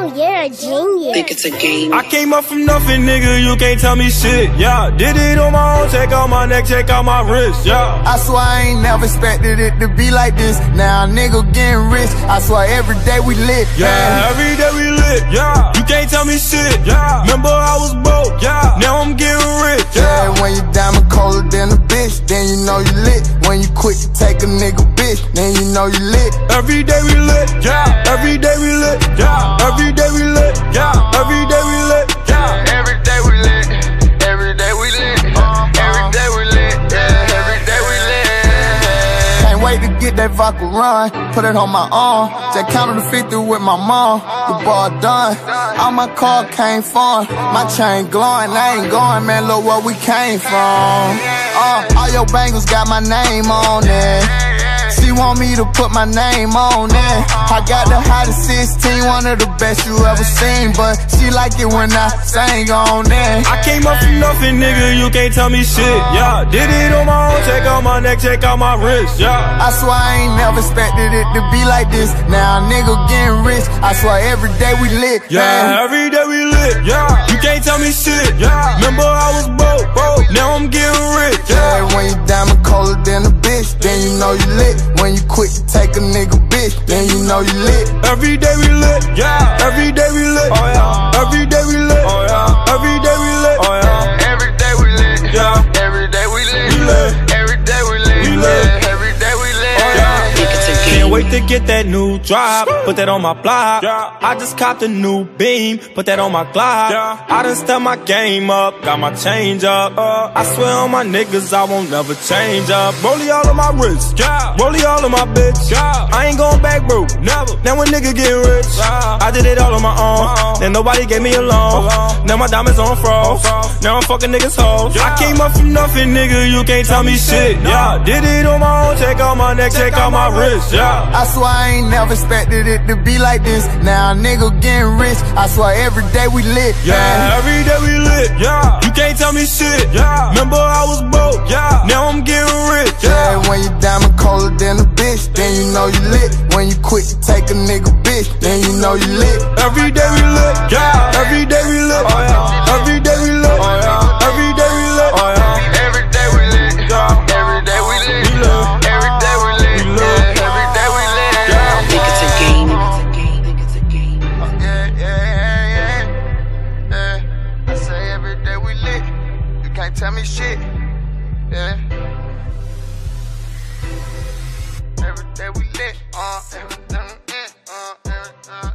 Oh, you're a genius. Think it's a game. I came up from nothing, nigga, you can't tell me shit, yeah. Did it on my own, check out my neck, check out my wrist, yeah. I swear I ain't never expected it to be like this. Now a nigga getting rich, I swear every day we lit, yeah. Every day we lit, yeah. You can't tell me shit, yeah. Remember I was broke, yeah. Now I'm getting rich, yeah. When you diamond colder than a bitch, then you know you lit. When you quit to take a nigga bitch, then you know you lit. Every day we lit, yeah. Every day we lit, yeah. Every day we lit, yeah. Every day we lit, yeah. Every day we lit. Every day we lit. Every day we lit. Yeah. Every day we lit. Can't wait to get that vodka run, put it on my arm. Just counted to 50 with my mom. The ball done. All my car came from. My chain glowing. I ain't going, man. Look where we came from. All your bangles got my name on it. She want me to put my name on it. I got the hottest 16, one of the best you ever seen. But she like it when I sang on it. I came up from nothing, nigga, you can't tell me shit, yeah. Did it on my own, check out my neck, check out my wrist, yeah. I swear I ain't never expected it to be like this. Now a nigga getting rich, I swear every day we lit, yeah. Man. Every day we lit, yeah. You can't tell me shit, yeah. Remember I was broke, now I'm getting rich, yeah. When you diamond colder than a bitch, then you know you lit. When you quit to take a nigga bitch, then you know you lit. Every day we lit, yeah. Every day we lit, oh yeah. Every day we lit, oh yeah. Every day we lit, oh yeah. Every day we lit, yeah. Every day we lit, Every day we lit, Every day we lit, oh yeah. Think it's a game. Can't wait to get that new drop, put that on my block, yeah. I just copped a new beam, put that on my Glock, yeah. I done stepped my game up, got my change up, I swear on my niggas I won't never change up. Rollie all of my wrist, yeah. Rollie all of my bitch, yeah. I ain't going back broke, never. Now a nigga get rich, yeah. I did it all on my own, then nobody gave me a loan. Now my diamonds on froze, now I'm fucking niggas hoes, yeah. I came up from nothing, nigga, you can't tell me shit, yeah. Did it on my own, check out my neck, check out my wrist, yeah. I swear I ain't never expected it to be like this. Now a nigga getting rich, I swear every day we lit, yeah. Man. Every day we lit, yeah. You can't tell me shit, yeah. Remember I was broke, yeah. Now I'm getting rich, yeah. When you diamond colder than a bitch, then you know you lit. When you quit to take a nigga bitch, then you know you lit. Every day we lit, yeah. Every day we lit, oh yeah. Every day we lit, oh yeah. Every day we lit, oh yeah. Every day we lit, yeah. Every day we lit, we lit. Every day we lit, we lit. Every day we lit, yeah. Think it's a game. Think it's a game. Yeah. I say every day we lit. You can't tell me shit. Yeah. Every day we lit. Everything.